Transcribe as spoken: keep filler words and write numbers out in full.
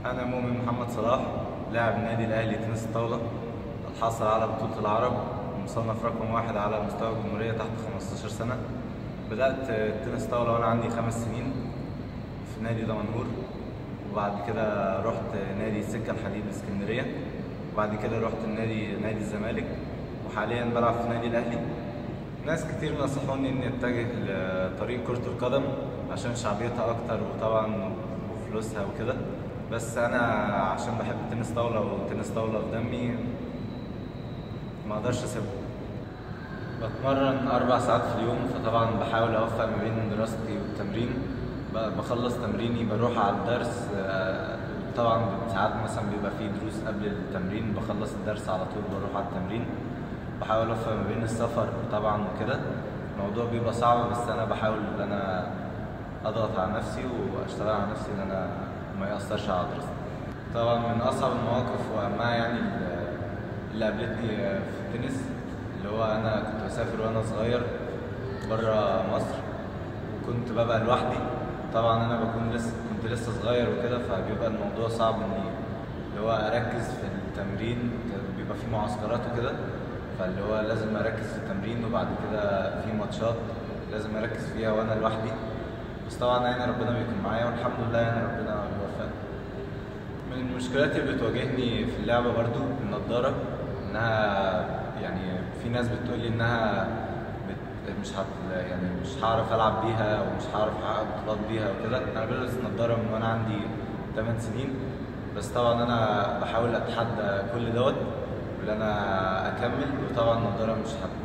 أنا مؤمن محمد صلاح، لاعب نادي الأهلي تنس الطاولة، الحاصل على بطولة العرب ومصنف رقم واحد على مستوى الجمهورية تحت خمستاشر سنة. بدأت تنس طاولة وأنا عندي خمس سنين في نادي دمنهور، وبعد كده رحت نادي السكة الحديد اسكندرية، وبعد كده رحت النادي نادي الزمالك، وحاليا بلعب في نادي الأهلي. ناس كتير نصحوني إني أتجه لطريق كرة القدم عشان شعبيتها أكتر وطبعا وفلوسها وكده، بس أنا عشان بحب التنس طاولة والتنس طاولة في دمي ما أقدرش أسيبها. بتمرن أربع ساعات في اليوم، فطبعا بحاول أوفق ما بين دراستي والتمرين. بخلص تمريني بروح على الدرس، طبعا ساعات مثلا بيبقى فيه دروس قبل التمرين، بخلص الدرس على طول بروح على التمرين. بحاول اوفق ما بين السفر طبعا وكده، الموضوع بيبقى صعب بس انا بحاول ان انا اضغط على نفسي واشتغل على نفسي ان انا ما ياثرش على دراستي. طبعا من اصعب المواقف واهمها يعني اللي قابلتني في التنس، اللي هو انا كنت بسافر وانا صغير بره مصر وكنت ببقى لوحدي. طبعا انا بكون لسه كنت لسه صغير وكده، فبيبقى الموضوع صعب اني اللي هو اركز في التمرين، بيبقى في معسكرات وكده، فاللي هو لازم اركز في التمرين، وبعد كده في ماتشات لازم اركز فيها وانا لوحدي. بس طبعا يعني ربنا بيكون معايا والحمد لله يعني ربنا بيوفقني. من المشكلات اللي بتواجهني في اللعبه برضو النضاره، انها يعني في ناس بتقول لي انها مش هت يعني مش هعرف العب بيها ومش هعرف احقق بطولات بيها وكده. انا بلبس نضاره من وانا عندي ثمان سنين، بس طبعا انا بحاول اتحدى كل دوت وان انا اكمل، وطبعا النضاره مش هت